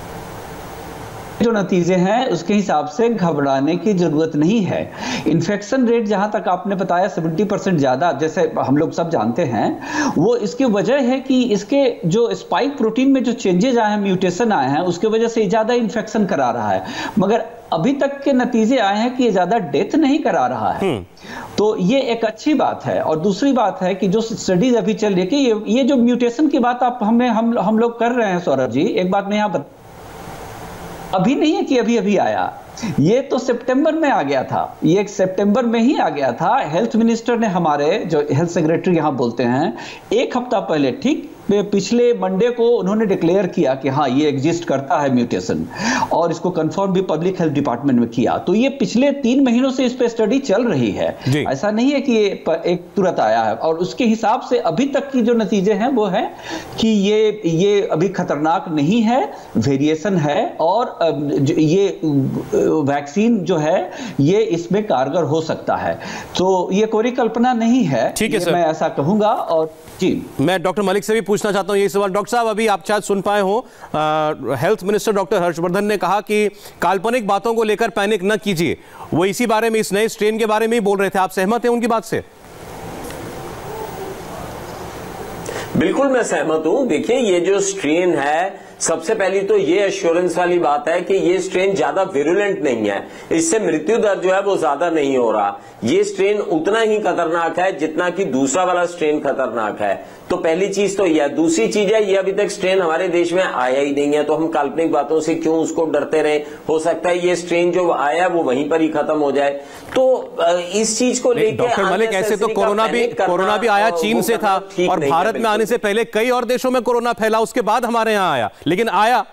जो नतीजे हैं उसके हिसाब से घबराने की जरूरत नहीं है। इन्फेक्शन रेट जहां तक आपने बताया सत्तर परसेंट ज्यादा, जैसे हम लोग सब जानते हैं, वो इसकी वजह है कि इसके जो स्पाइक प्रोटीन में जो चेंजेस आए हैं, म्यूटेशन आए हैं, उसके वजह से ज्यादा इन्फेक्शन करा रहा है। मगर अभी तक के नतीजे आए हैं कि ये ज्यादा डेथ नहीं करा रहा है, तो ये एक अच्छी बात है। और दूसरी बात है कि जो स्टडीज अभी चल रही है कि ये, ये जो म्यूटेशन की बात आप हमें हम हम लोग कर रहे हैं सौरभ जी, एक बात मैं यहाँ अभी नहीं है कि अभी अभी आया, ये तो सितंबर में आ गया था, ये एक सितंबर में ही आ गया था। हेल्थ मिनिस्टर ने हमारे जो हेल्थ सेक्रेटरी यहाँ बोलते हैं, एक हफ्ता पहले ठीक पिछले मंडे को उन्होंने डिक्लेयर किया कि हाँ ये एग्जिस्ट करता है म्यूटेशन, और इसको कंफर्म भी पब्लिक हेल्थ डिपार्टमेंट में किया। तो ये पिछले तीन महीनों से इस पे स्टडी चल रही है, ऐसा नहीं है कि ये एक तुरंत आया है। और उसके हिसाब से अभी तक की जो नतीजे हैं वो है कि ये ये अभी खतरनाक नहीं है, वेरिएशन है, और ये वैक्सीन जो है ये इसमें कारगर हो सकता है। तो ये कोई कल्पना नहीं है, ठीक है सर, मैं ऐसा कहूंगा। और जी
मैं डॉक्टर मलिक से भी पूछना चाहता हूं यही सवाल। डॉक्टर साहब, अभी आप शायद सुन पाए हो, हेल्थ मिनिस्टर डॉक्टर हर्षवर्धन ने कहा कि काल्पनिक बातों को लेकर पैनिक न कीजिए, वो इसी बारे में, इस नए स्ट्रेन के बारे में ही बोल रहे थे। आप सहमत हैं उनकी बात से?
बिल्कुल मैं सहमत हूं। देखिए, ये जो स्ट्रेन है सबसे पहली तो ये एश्योरेंस वाली बात है कि ये स्ट्रेन ज्यादा विरुलेंट नहीं है, इससे मृत्यु दर जो है वो ज्यादा नहीं हो रहा। ये स्ट्रेन उतना ही खतरनाक है जितना कि दूसरा वाला स्ट्रेन खतरनाक है। तो पहली चीज तो यह। दूसरी चीज है, ये अभी तक स्ट्रेन हमारे देश में आया ही नहीं है, तो हम काल्पनिक बातों से क्यों उसको डरते रहे। हो सकता है ये स्ट्रेन जो आया वो वहीं पर ही खत्म हो जाए। तो इस चीज को लेकर
डॉक्टर मलिक, ऐसे तो कोरोना भी कोरोना भी आया चीन से था और भारत में आने से पहले कई और देशों में कोरोना फैला, उसके बाद हमारे यहां आया, लेकिन आया।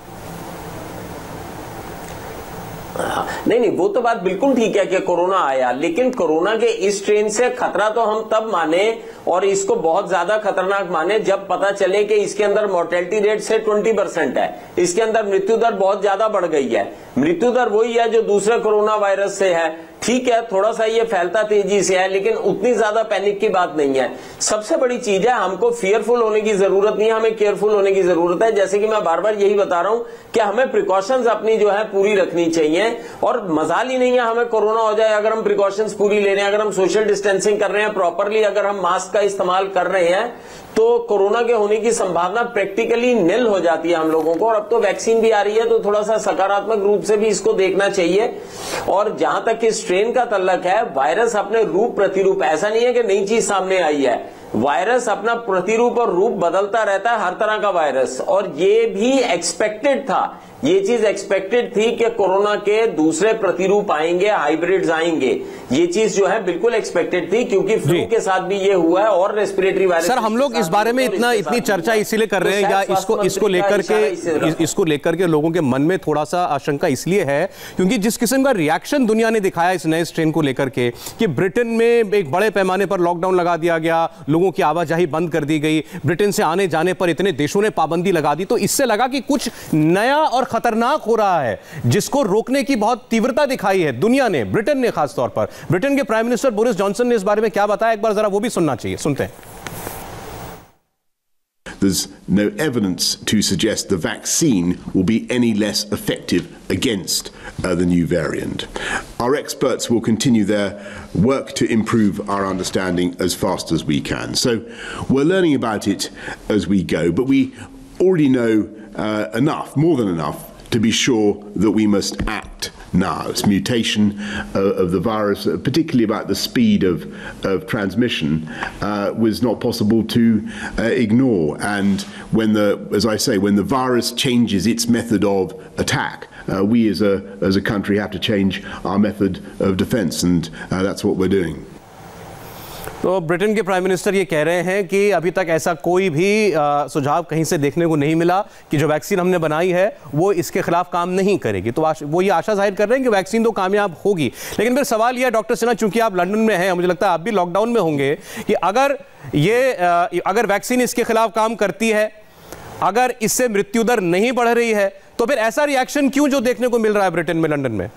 नहीं नहीं, वो तो बात बिल्कुल ठीक है कि कोरोना आया, लेकिन कोरोना के इस स्ट्रेन से खतरा तो हम तब माने और इसको बहुत ज्यादा खतरनाक माने जब पता चले कि इसके अंदर मोर्टेलिटी रेट से बीस परसेंट है, इसके अंदर मृत्यु दर बहुत ज्यादा बढ़ गई है। मृत्यु दर वही है जो दूसरे कोरोना वायरस से है। ठीक है, थोड़ा सा ये फैलता तेजी से है, लेकिन उतनी ज्यादा पैनिक की बात नहीं है। सबसे बड़ी चीज है, हमको फियरफुल होने की जरूरत नहीं है, हमें केयरफुल होने की जरूरत है। जैसे कि मैं बार बार यही बता रहा हूं कि हमें प्रिकॉशंस अपनी जो है पूरी रखनी चाहिए, और मजाल ही नहीं है हमें कोरोना हो जाए अगर हम प्रिकॉशंस पूरी ले रहे हैं, अगर हम सोशल डिस्टेंसिंग कर रहे हैं प्रॉपरली, अगर हम मास्क का इस्तेमाल कर रहे हैं, तो कोरोना के होने की संभावना प्रैक्टिकली निल हो जाती है हम लोगों को। और अब तो वैक्सीन भी आ रही है, तो थोड़ा सा सकारात्मक रूप से भी इसको देखना चाहिए। और जहां तक कि स्ट्रेन का तल्लक है, वायरस अपने रूप प्रतिरूप, ऐसा नहीं है कि नई चीज सामने आई है, वायरस अपना प्रतिरूप और रूप बदलता रहता है, हर तरह का वायरस। और ये भी एक्सपेक्टेड था, ये चीज एक्सपेक्टेड थी कि कोरोना के दूसरे प्रतिरूप आएंगे, हाइब्रिड्स आएंगे। ये चीज जो है बिल्कुल एक्सपेक्टेड थी, क्योंकि फ्लू के साथ भी ये हुआ है और रेस्पिरेटरी वायरस।
सर, हम लोग इस बारे में इतना इतनी चर्चा इसीलिए कर रहे हैं, या इसको इसको लेकर के इसको लेकर के लोगों के मन में थोड़ा सा आशंका इसलिए है क्योंकि जिस किस्म का रिएक्शन दुनिया ने दिखाया इस नए स्ट्रेन को लेकर के, कि ब्रिटेन में एक बड़े पैमाने पर लॉकडाउन लगा दिया गया, लोगों की आवाजाही बंद कर दी गई, ब्रिटेन से आने जाने पर इतने देशों ने पाबंदी लगा दी, तो इससे लगा कि कुछ नया और खतरनाक हो रहा है, जिसको रोकने की बहुत तीव्रता दिखाई है दुनिया ने, ब्रिटेन ने खास तौर पर। ब्रिटेन के प्राइम मिनिस्टर बोरिस जॉनसन ने इस बारे में क्या बताया, एक बार जरा वो भी सुनना चाहिए, सुनते हैं।
There's no evidence to suggest the vaccine will be any less effective against uh, the new variant. Our experts will continue their work to improve our understanding as fast as we can. So we're learning about it as we go, but we already know uh, enough, more than enough, to be sure that we must act now. It's mutation uh, of the virus, uh, particularly about the speed of, of transmission, uh, was not possible to uh, ignore. And when the, as I say, when the virus changes its method of attack, uh, we as a, as a country have to change our method of defense, and uh, that's what we're doing.
तो Britain के prime minister ये कह रहे हैं कि अभी तक ऐसा कोई भी आ, सुझाव कहीं से देखने को नहीं मिला कि जो वैक्सीन हमने बनाई है वो इसके खिलाफ काम नहीं करेगी। तो वो ये आशा जाहिर कर रहे हैं कि वैक्सीन तो कामयाब होगी। लेकिन फिर सवाल यह है डॉक्टर सिन्हा, चूंकि आप लंदन में हैं, मुझे लगता है आप भी लॉकडाउन में होंगे, कि अगर ये आ, अगर वैक्सीन इसके खिलाफ काम करती है, अगर इससे मृत्यु दर नहीं बढ़ रही है, तो फिर ऐसा रिएक्शन क्यों जो देखने को मिल रहा है ब्रिटेन में, लंदन में?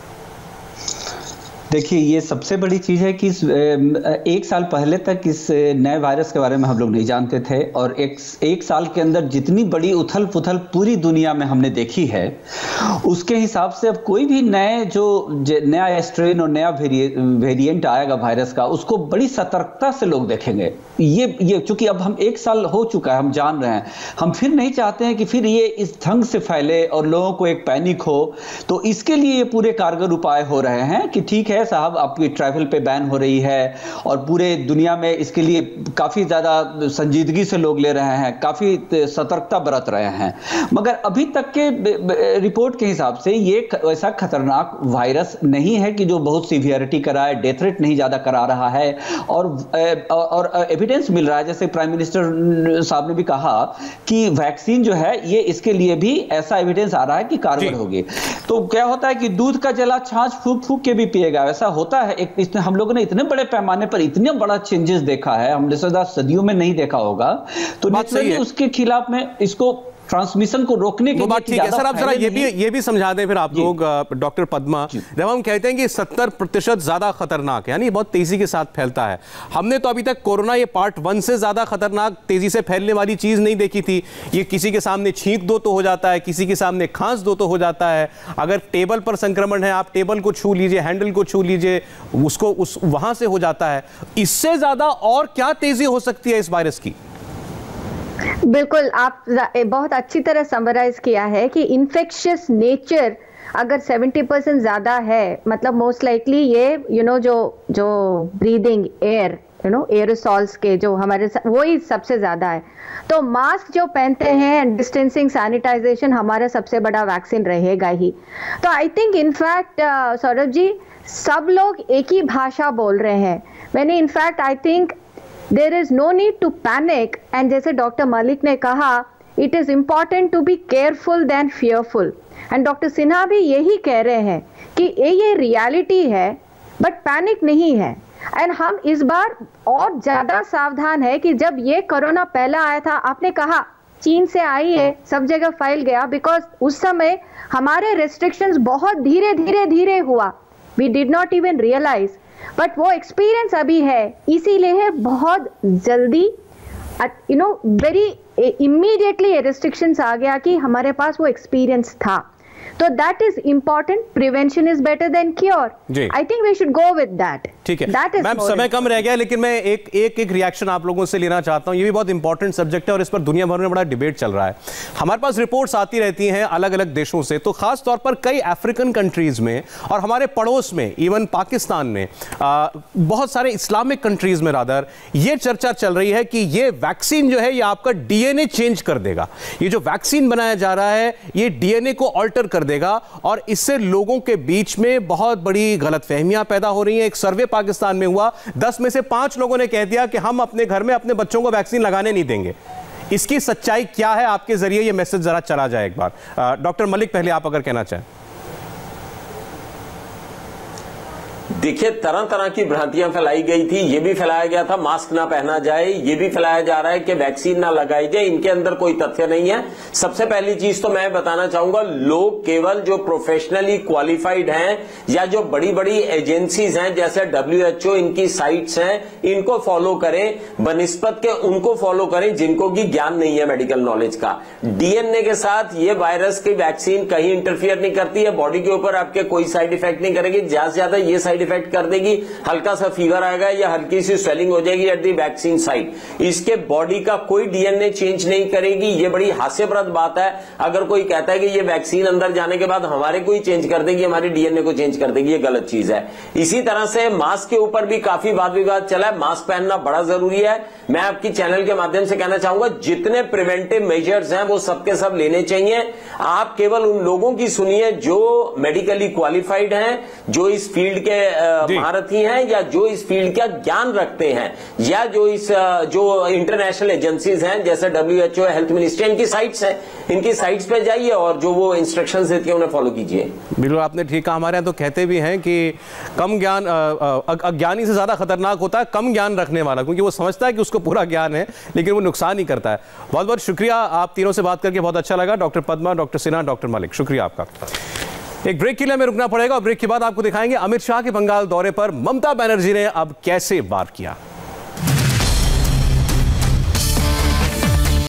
देखिए, ये सबसे बड़ी चीज़ है कि एक साल पहले तक इस नए वायरस के बारे में हम लोग नहीं जानते थे, और एक एक साल के अंदर जितनी बड़ी उथल पुथल पूरी दुनिया में हमने देखी है, उसके हिसाब से अब कोई भी नए जो नया स्ट्रेन और नया वेरिएंट आएगा वायरस का, उसको बड़ी सतर्कता से लोग देखेंगे। ये ये चूंकि अब हम एक साल हो चुका है, हम जान रहे हैं, हम फिर नहीं चाहते हैं कि फिर ये इस ढंग से फैले और लोगों को एक पैनिक हो। तो इसके लिए ये पूरे कारगर उपाय हो रहे हैं कि ठीक है साहब, आपकी ट्रैवल पे बैन हो रही है, और पूरे दुनिया में इसके लिए काफी ज्यादा संजीदगी से लोग ले रहे हैं, काफी सतर्कता बरत रहे हैं। मगर अभी तक के रिपोर्ट के हिसाब से ये ऐसा खतरनाक वायरस नहीं है कि जो बहुत सीवियरिटी कराए, डेथ रेट नहीं ज्यादा करा रहा है, और और एविडेंस मिल रहा है, जैसे प्राइम मिनिस्टर साहब ने भी कहा कि वैक्सीन जो है ये इसके लिए भी ऐसा एविडेंस आ रहा है कि कारगर होगी। तो क्या होता है कि दूध का जला छाछ फूक फूक के भी पिएगा, ऐसा होता है। एक इसने हम लोगों ने इतने बड़े पैमाने पर इतने बड़ा चेंजेस देखा है, हमने सदा सदियों में नहीं देखा होगा, तो नेचुरली उसके खिलाफ में इसको ट्रांसमिशन को रोकने के
बात ठीक है। सर, आप जरा ये भी ये भी समझा दें फिर आप लोग, डॉक्टर पद्मा, जब हम कहते हैं कि सत्तर प्रतिशत ज्यादा खतरनाक है, यानी बहुत तेजी के साथ फैलता है, हमने तो अभी तक कोरोना ये पार्ट वन से ज्यादा खतरनाक तेजी से फैलने वाली चीज नहीं देखी थी। ये किसी के सामने छींक दो तो हो जाता है, किसी के सामने खांस दो तो हो जाता है, अगर टेबल पर संक्रमण है, आप टेबल को छू लीजिए, हैंडल को छू लीजिए, उसको उस वहां से हो जाता है। इससे ज्यादा और क्या तेजी हो सकती है इस वायरस की?
बिल्कुल, आप बहुत अच्छी तरह समराइज किया है कि इन्फेक्शियस नेचर अगर सत्तर परसेंट ज्यादा है, मतलब मोस्ट लाइकली ये यू you नो know, जो जो breathing air you know aerosols के जो हमारे वही सबसे ज्यादा है। तो मास्क जो पहनते हैं, डिस्टेंसिंग, सैनिटाइजेशन हमारा सबसे बड़ा वैक्सीन रहेगा ही। तो I think in fact Saurabh ji, सब लोग एक ही भाषा बोल रहे हैं। मैंने in fact I think there is no need to panic, and जैसे डॉक्टर मलिक ने कहा, it is important to be careful then fearful. And doctor Sinha भी यही कह रहे हैं कि ये ये रियलिटी है, बट पैनिक नहीं है। एंड हम इस बार और ज्यादा सावधान है कि जब ये कोरोना पहला आया था, आपने कहा चीन से आई है, सब जगह फैल गया, बिकॉज उस समय हमारे रेस्ट्रिक्शंस बहुत धीरे धीरे धीरे हुआ, we did not even realise, but वो एक्सपीरियंस अभी है, इसीलिए बहुत जल्दी you know very immediately restrictions आ गया कि हमारे पास वो एक्सपीरियंस था। तो that is important, prevention is better than cure. I think we should go with that.
ठीक है मैम, समय कम रह गया, लेकिन मैं एक एक एक रिएक्शन आप लोगों से लेना चाहता हूं। ये भी बहुत इंपॉर्टेंट सब्जेक्ट है और इस पर दुनिया भर में बड़ा डिबेट चल रहा है। हमारे पास रिपोर्ट्स आती रहती हैं अलग अलग देशों से, तो खास तौर पर कई अफ्रीकन कंट्रीज में और हमारे पड़ोस में, इवन पाकिस्तान में, आ, बहुत सारे इस्लामिक कंट्रीज में रादर ये चर्चा चल रही है कि ये वैक्सीन जो है ये आपका डीएनए चेंज कर देगा। ये जो वैक्सीन बनाया जा रहा है ये डीएनए को ऑल्टर कर देगा और इससे लोगों के बीच में बहुत बड़ी गलतफहमियां पैदा हो रही हैं। एक सर्वे पाकिस्तान में हुआ, दस में से पांच लोगों ने कह दिया कि हम अपने घर में अपने बच्चों को वैक्सीन लगाने नहीं देंगे। इसकी सच्चाई क्या है? आपके जरिए यह मैसेज जरा चला जाए एक बार। डॉक्टर मलिक, पहले आप अगर कहना चाहें।
देखिए, तरह तरह की भ्रांतियां फैलाई गई थी। ये भी फैलाया गया था मास्क ना पहना जाए, ये भी फैलाया जा रहा है कि वैक्सीन ना लगाई जाए। इनके अंदर कोई तथ्य नहीं है। सबसे पहली चीज तो मैं बताना चाहूंगा, लोग केवल जो प्रोफेशनली क्वालिफाइड हैं या जो बड़ी बड़ी एजेंसीज हैं जैसे डब्ल्यू एच ओ, इनकी साइट्स हैं, इनको फॉलो करें बनिस्बत के उनको फॉलो करें जिनको की ज्ञान नहीं है मेडिकल नॉलेज का। डीएनए के साथ ये वायरस की वैक्सीन कहीं इंटरफियर नहीं करती है, बॉडी के ऊपर आपके कोई साइड इफेक्ट नहीं करेगी। ज्यादा से ज्यादा ये साइड इफेक्ट कर देगी, हल्का सा फीवर आएगा या हल्की सी स्वेलिंग हो जाएगी एट दी वैक्सीन साइट। इसके बॉडी का कोई डीएनए चेंज नहीं करेगी। ये बड़ी हास्यप्रद बात है। अगर कोई कहता है कि ये वैक्सीन अंदर जाने के बाद हमारे को ही चेंज कर देगी, हमारे डीएनए को चेंज कर देगी, ये गलत चीज है। इसी तरह से मास्क के ऊपर भी काफी वाद विवाद चला है। मास्क पहनना बड़ा जरूरी है। मैं आपकी चैनल के माध्यम से कहना चाहूंगा, जितने प्रिवेंटिव मेजर्स हैं वो सबके सब लेने चाहिए। आप केवल उन लोगों की सुनिए जो मेडिकली क्वालिफाइड हैं, जो इस फील्ड के महारथी हैं या जो इस फील्ड का ज्ञान रखते हैं, या जो इस जो इंटरनेशनल एजेंसीज हैं जैसे W H O, health ministry, इनकी साइट्स हैं, इनकी साइट्स पे जाइए और जो वो इंस्ट्रक्शंस देती है उन्हें फॉलो कीजिए।
बिल्कुल, आपने ठीक कहा। हमारे यहाँ तो कहते भी हैं कि कम ज्ञान अज्ञानी से ज्यादा खतरनाक होता है कम ज्ञान रखने वाला, क्योंकि वो समझता है कि उसको पूरा ज्ञान है लेकिन वो नुकसान ही करता है। बहुत बहुत शुक्रिया, आप तीनों से बात करके बहुत अच्छा लगा। Doctor Padma, doctor Sinha, doctor Malik, शुक्रिया आपका। एक ब्रेक के लिए हमें रुकना पड़ेगा और ब्रेक के बाद आपको दिखाएंगे अमित शाह के बंगाल दौरे पर ममता बनर्जी ने अब कैसे वार किया।